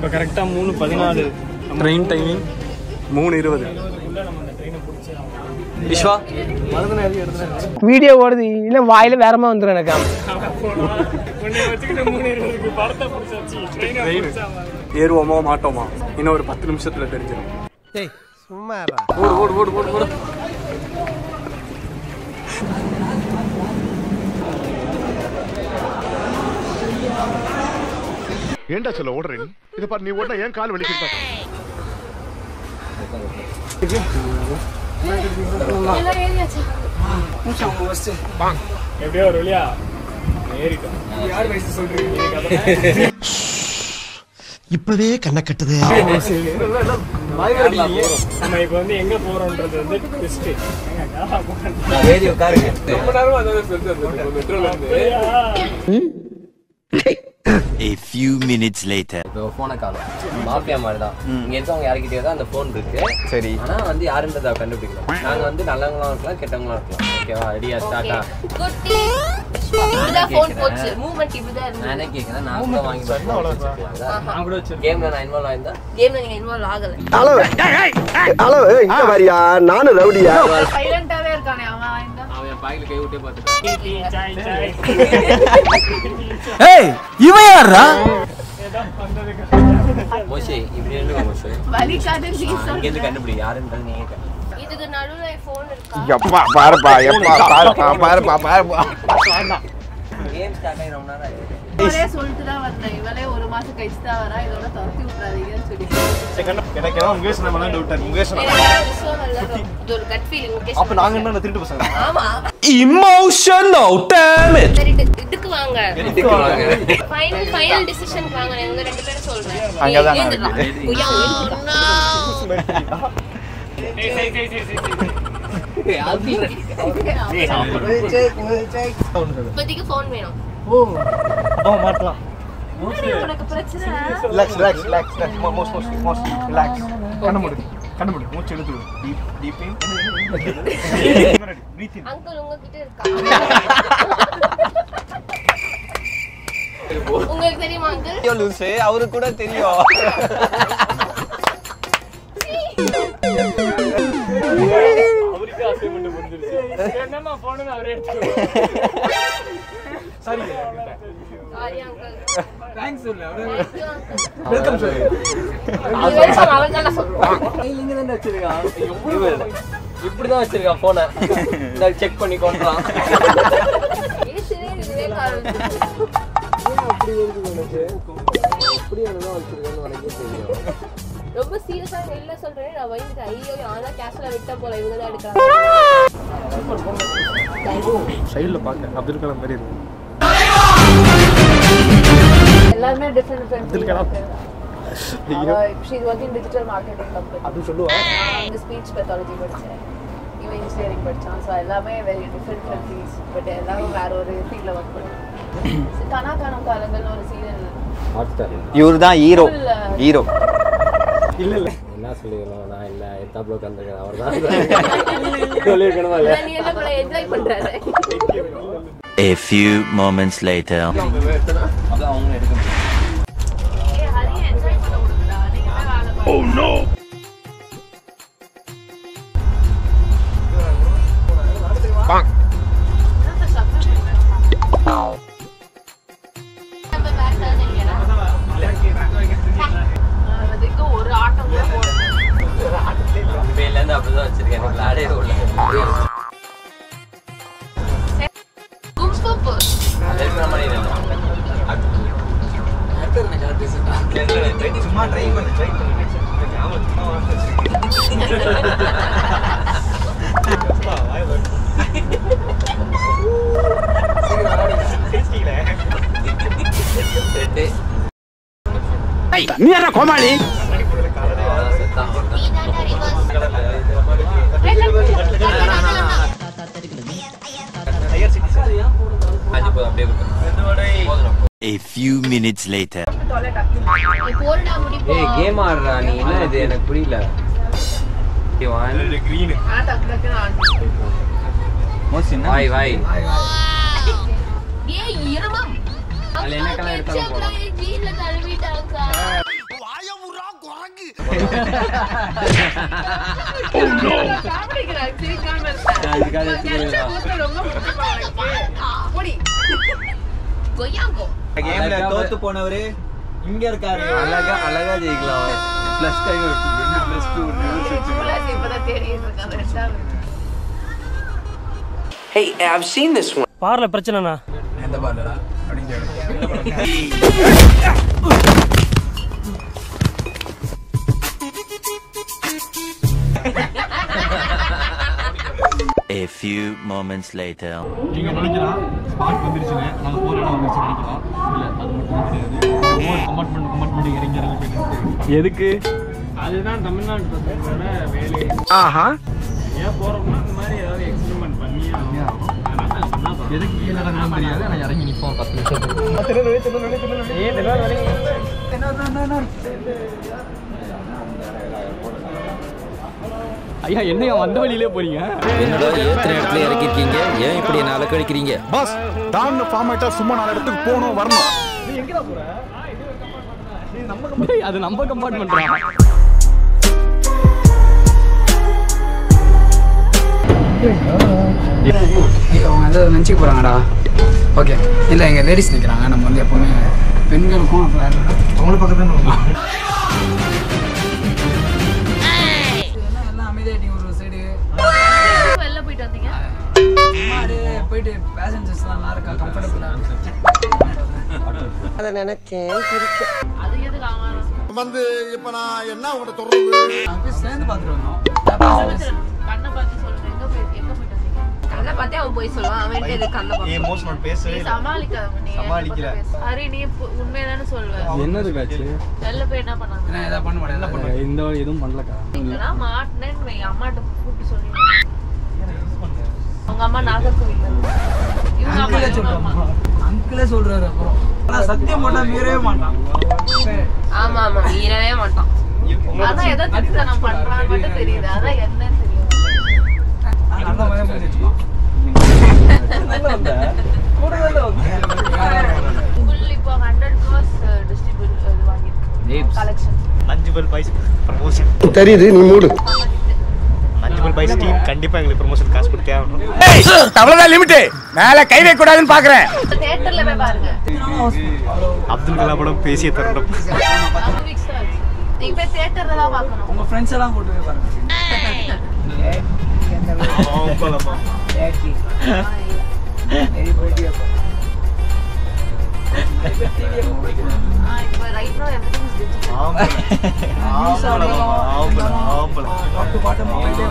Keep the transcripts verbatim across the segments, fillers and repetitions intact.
இப்போ கரெக்டாக மூணு பதினாலு ட்ரெயின் டைமிங் மூணு இருபது. விஸ்வா வீடியோ ஓடுது இல்லை வாயில வேறமா வந்துடும் எனக்கு. ஏறுவோமா மாட்டோமா இன்னும் ஒரு பத்து நிமிஷத்துல தெரிஞ்சிடும். சும்மா ஓடு ஓடு ஓடு ஓடு ஓடு. ஏண்டா சொல்ல ஓடுறேன் இதை பாரு, நீ ஓடுனா ஏன் கால் வலிக்கிட்டு எப்படியோ ஒரு வழியா ஏறிட்டோம். இப்பவே கண்ணை கட்டுது. நம்ம இப்ப வந்து எங்க போறோம்ன்றது வந்து twist. A few minutes later. இப்போ ஃபோனை காணும் மாஃபியா மாதிரி தான். இங்கே இருக்கவங்க யாருக்கிட்டே தான் அந்த ஃபோன் இருக்கு. சரி, ஆனால் வந்து யாருன்றதை கண்டுபிடிக்கணும். நாங்கள் வந்து நல்லவங்களாம் இருக்கலாம், கேட்டவங்களாம் இருக்கலாம். ஓகேவா? ரெடியா ஸ்டார்ட்டா? நானே கேட்குறேன். நான் கூட வாங்கி கேம்ல நான் இன்வால்வ் ஆயிருந்தா கேம்ல நீங்க இன்வால்வ் ஆகல. ஹலோ ஹலோ இங்க வரியா? நானும் ரவுடியா? சைலண்டாவே இருக்கானே அவன். ஆயிருந்தா அவன் என் பாக்கெட்ல கை விட்டே பார்த்துட்டான். ஏய் இவன் யாரா? மோஷே இப்படி இருந்து மோஷே வலிக்காத சீசன் இங்க இருந்து கண்டுபிடி யாருன்றது நீங்க கேட்க. இதுக்கு நடுவுல ஃபோன் இருக்கா? எப்பா பாருப்பா எப்பா பாருப்பா பாருப்பா பாருப்பா. கேம் ஸ்டார்ட் ஆகி ரொம்ப நேரம் ஆயிடுச்சு. ஒரே சொல்லிட்டு தான் வந்தேன். இவளே ஒரு மாசம் கழிச்சு தான் வரா. இதோட துரத்தி விட்டுறாதீங்கன்னு சொல்லி எனக்கு ஏதாவது உங்க விஷயம் நம்ம டவுட் உங்க விஷயம் இது ஒரு கட் ஃபீலிங். ஓகே அப்ப நாங்க என்ன திருட்டு பசங்க? ஆமா இமோஷனல் டேம் இட். சரி இதுக்கு வாங்க. இதுக்கு வாங்க. ஃபைனல் ஃபைனல் டிசிஷன் வாங்க. நான் உங்க ரெண்டு பேரும் சொல்றேன். அங்க தான் நான் ஏய் சரி சரி சரி சரி. இப்போதைக்கு ஃபோன் வேணும். ஓ ஓ மாட்டலாம். உனக்கு பிரச்சனை? Relax relax relax most most most relax. கண்ண மூடு கண்ண மூடு மூச்சு இழுத்து விடு. Deep deep in breathe in. Uncle உங்ககிட்ட இருக்கா? உங்களுக்கு தெரியுமா அங்கிள்? ஐயோ லூசே அவருக்கு கூட தெரியும். அவருக்கு அசைன்மென்ட் முடிஞ்சிருச்சு. என்னமா போன் அவரே எடுத்து. Sorry sorry uncle. தேங்க்ஸ் சொல்ல. Welcome sir. வெல்கம் அவன் தான் சொல்றான். இங்க தான் வச்சிருக்கான். இப்படி தான் வச்சிருக்கான் போனை. இந்த செக் பண்ணி கொண்டான். ஏசிலே இதுவே காரணம். அப்படி இருக்கு எனக்கு. அப்படி என்னதான் வச்சிருக்கான்னு உனக்கே தெரியும். ரொம்ப சீரியஸா இல்ல சொல்றேன். நான் வைந்து ஐயோ ஆனா கேஷ்ல விட்ட போல இவங்க தான் எடுக்கறாங்க. சைடுல பாக்க அப்துல் கலாம் மாதிரி இருக்கு. எல்லாமே டிஃபரண்ட் டிஃபரண்ட். அப்துல் கலாம். ஐயோ she is working digital marketing company. அது சொல்லுவா. இந்த ஸ்பீச் pathology படிச்சேன். இவன் இன்ஜினியரிங் படிச்சான். சோ எல்லாமே very different different things. But எல்லாரும் வேற ஒரு ஃபீல்ட்ல வர்க் பண்ணுவாங்க. கனா கனா காலங்கள்ல ஒரு சீரியல் ஹாட்ஸ்டார். இவர்தான் ஹீரோ. ஹீரோ. இல்ல இல்ல என்ன சொல்லிருக்கோம்? நான் இல்ல எத்தாப்ல உட்கார்ந்திருக்கேன். அவர்தான் சொல்லிருக்கணுமா இல்ல? நீ என்ன பண்ண என்ஜாய் பண்றாரு. A few moments later. அத அவங்க எடுக்க முடியும். ஏய் ஹரி என்ஜாய் பண்ண விடுடா. நீங்க போய் வேலை பாருங்க. Oh no. பாங். என்ன சப்ஸ்கிரைப் பண்ணுங்க. நம்ம வேற தானே இல்லையா? அதுக்கு ஒரு ஆட்டம் கூட போடணும். பேல இருந்து அப்படிதான் வச்சிருக்கேன். எனக்கு விளையாடவே இல்ல. கும்பப்பு. அதெல்லாம் பண்ணிடலாம். ஆக்டர் நான் கார்ட் பேசுறேன். சும்மா ட்ரை பண்ணு ட்ரை பண்ணு. ஆமா சும்மா நீ யாரா கோமாளி? A few minutes later. ஏய் கேம் ஆடுறா நீ. என்ன இது எனக்கு புரியல. Okay one green. ஆ டக் டக் ஆன். மோசின் வாய் வாய். ஏய் இரமம். அதுல என்ன கலர் எடுத்தாலும் போலாம். ஜீல கழுவிட்டாங்க. கேம்ல தோத்து போனவரு இங்க இருக்காரு. அழகா அழகா ஜெயிக்கலாம். Plus time plus two Hey, I've seen this one. பார்ல பிரச்சனைனா எந்த பார்லடா அப்படிங்க. A few moments later. நீங்க நினைக்கலாம் ஸ்பாட் வந்துருச்சுங்க, நாங்க போற இடம் வந்துருச்சு நினைக்கலாம். இல்ல அது மட்டும் கிடையாது. ஒவ்வொரு கம்பார்ட்மெண்ட் கம்பார்ட்மெண்ட் இறங்கி இறங்கி போயிட்டு எதுக்கு? அதுதான் தமிழ்நாடு பசங்களோட வேலை. ஆஹா. ஏன் போறோம்னா இந்த மாதிரி ஏதாவது எக்ஸ்பெரிமென்ட் பண்ணி ஆகும். எதுக்கு கீழ இறங்கணும் தெரியாது. நான் இறங்கி நிப்போம் பத்து நிமிஷம். தெரியல தெரியல தெரியல. ஏன் தெரியல வலி. என்ன என்ன என்ன. ஐயா என்னையா வந்த வழியிலே போறீங்க? என்னடா ஏத்தின இடத்துல இறக்கிருக்கீங்க, ஏன் இப்படி என்ன அலக்கடிக்கிறீங்க? பாஸ் தான் ஃபார்மேட்டா சும்மா நாலு இடத்துக்கு போகணும் வரணும். நீ எங்கடா போற? நீ நம்ம கம்பார்ட்மெண்ட். அது நம்ம கம்பார்ட்மெண்ட்ரா. அவங்க அதை நினச்சிக்க போகிறாங்கடா. ஓகே இல்லை எங்கள் லேடிஸ் நிற்கிறாங்க. நம்ம வந்து எப்போவுமே பெண்களுக்கும் அவங்கள பக்கத்து எல்லாம் அமைதியாயிட்டீங்க ஒரு சைடு. வெளில போயிட்டு வந்தீங்க போயிட்டு பேசஞ்சர்ஸ்லாம் நல்லா இருக்கா கம்ஃபர்டபுளாக அதை நினைச்சேன் சிரிச்சேன். அது எதுக்கு அவன் வந்து இப்ப நான் என்ன உங்கள்கிட்ட சொல்றது? நாங்கள் போய் சேர்ந்து பார்த்துட்டு வந்தோம். கண்ணை பார்த்து சொல்றேன். எங்க போய் எங்க போயிட்டு வந்தீங்க? கண்ணை பார்த்தே அவன் போய் சொல்லுவான். அவன் எது கண்ணை பார்த்து எமோஷனல் பேசவே நீ சமாளிக்காத. நீ சமாளிக்கல. ஹரி நீ உண்மையாதானே சொல்லுவ? என்னது காச்சு? வெளில போய் என்ன பண்ணாங்க? என்ன எதாவது பண்ண மாட்டேன். என்ன பண்ணுறேன் இந்த எதுவும் பண்ணலக்கா. நீங்களா மாட்டினேன்னு வை. அம்மாட்ட கூப்பிட்டு சொல்லுவீங்க. அவங்க அம்மா நாகர்கோவில்ல இவங்க அம்மா இவங்க அம்மா அங்கிளே சொல்றாரு. அப்புறம் ஆனால் சத்தியம் போட்டால் மீறவே மாட்டான். ஆமா ஆமா மீறவே மாட்டான். அதான் எதை திருத்தனம் பண்றான்னு மட்டும் தெரியுது. அதான் என்னன்னு தெரியும். நல்ல மாதிரி முடிச்சிருப்பான். ஃபுல் இப்போ ஹண்ட்ரட் க்ரோஸ் டிஸ்ட்ரிபியூட் வாங்கியிருக்கு கலெக்ஷன். அஞ்சுபல் பைஸ் ப்ரமோஷன் தெரியுது நீ மூடு. அஞ்சுபல் பைஸ் டீம் கண்டிப்பா எங்களுக்கு ப்ரமோஷன் காசு கொடுத்தே ஆகணும். அவ்வளவுதான் லிமிட். மேல கை வைக்க கூடாதுன்னு பாக்குறேன். தியேட்டர்ல போய் பாருங்க. அப்துல் கலாம் படம் பேசிய தருணம். டூ வீக்ஸ் தான் ஆச்சு. நீங்க போய் தியேட்டர்ல தான் பார்க்கணும். உங்கள் ஃப்ரெண்ட்ஸ் எல்லாம் கூட்டு போய் பாருங்க. ஆம்பளமா இப்போ right no everything is digital. ஆம்பளமா ஆம்பளமா ஆம்பளமா பாட்டு பாட்டு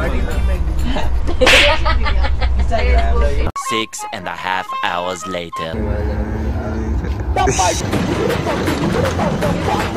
Six and a half hours later.